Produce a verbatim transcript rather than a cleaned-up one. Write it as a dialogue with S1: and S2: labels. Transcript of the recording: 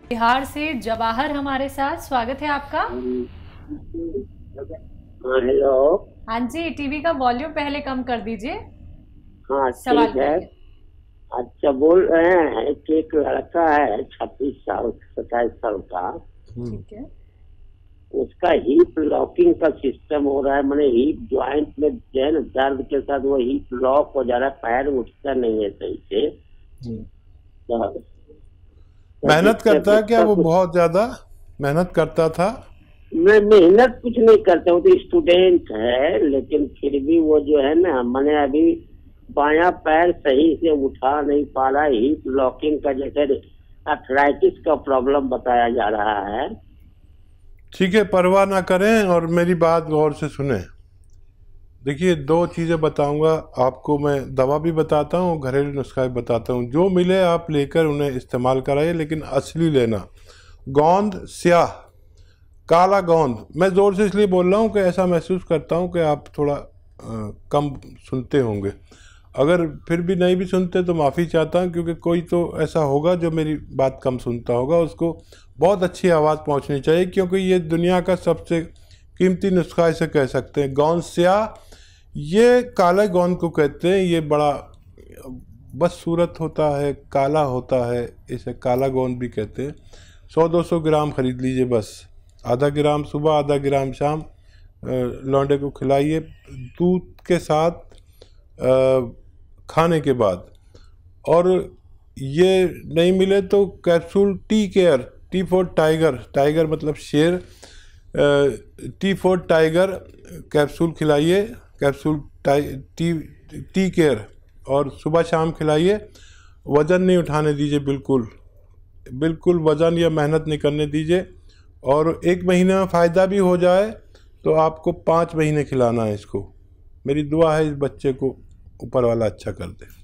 S1: बिहार से जवाहर हमारे साथ, स्वागत है आपका।
S2: हाँ हेलो।
S1: हाँ जी, टीवी का वॉल्यूम पहले कम कर दीजिए।
S2: हाँ
S1: सवाल
S2: ठीक है।
S1: करिए।
S2: अच्छा, बोल रहे हैं कि एक लड़का है छत्तीस साल सत्ताईस साल का।
S1: ठीक है।
S2: उसका हिप लॉकिंग का सिस्टम हो रहा है, मैंने हिप ज्वाइंट में जो है ना दर्द के साथ वो हिप लॉक हो जा रहा है, पैर उठता नहीं है सही से।
S1: जी।
S2: तो, तो
S3: मेहनत
S2: जिससे
S3: करता है क्या
S2: उसका
S3: वो?
S2: कुछ
S3: बहुत ज्यादा मेहनत करता था?
S2: मैं मेहनत कुछ नहीं करता हूँ, तो स्टूडेंट है, लेकिन फिर भी वो जो है ना, मैंने अभी बायां पैर सही से उठा नहीं पा रहा, हिप लॉकिंग का जैसे अर्थराइटिस का प्रॉब्लम बताया जा रहा है।
S3: ठीक है, परवाह ना करें और मेरी बात गौर से सुने। देखिए, दो चीज़ें बताऊंगा आपको, मैं दवा भी बताता हूँ, घरेलू नुस्खा भी बताता हूँ। जो मिले आप लेकर उन्हें इस्तेमाल कराइए, लेकिन असली लेना। गोंद स्याह, काला गोंद। मैं ज़ोर से इसलिए बोल रहा हूँ कि ऐसा महसूस करता हूँ कि आप थोड़ा आ, कम सुनते होंगे। अगर फिर भी नहीं भी सुनते तो माफ़ी चाहता हूँ, क्योंकि कोई तो ऐसा होगा जो मेरी बात कम सुनता होगा, उसको बहुत अच्छी आवाज़ पहुँचनी चाहिए, क्योंकि ये दुनिया का सबसे कीमती नुस्खा इसे कह सकते हैं। गोंद स्याह, ये काले गोंद को कहते हैं। ये बड़ा बदसूरत होता है, काला होता है, इसे काला गोंद भी कहते हैं। सौ दो सौ ग्राम खरीद लीजिए बस। आधा ग्राम सुबह, आधा ग्राम शाम लौंडे को खिलाइए दूध के साथ खाने के बाद। और ये नहीं मिले तो capsule T care, T for tiger, tiger मतलब शेर, टी फॉर टाइगर कैप्सूल खिलाइए। कैप्सूल टी टी केयर, और सुबह शाम खिलाइए। वज़न नहीं उठाने दीजिए, बिल्कुल बिल्कुल वज़न या मेहनत नहीं करने दीजिए। और एक महीने में फ़ायदा भी हो जाए तो आपको पाँच महीने खिलाना है इसको। मेरी दुआ है इस बच्चे को ऊपर वाला अच्छा कर दे।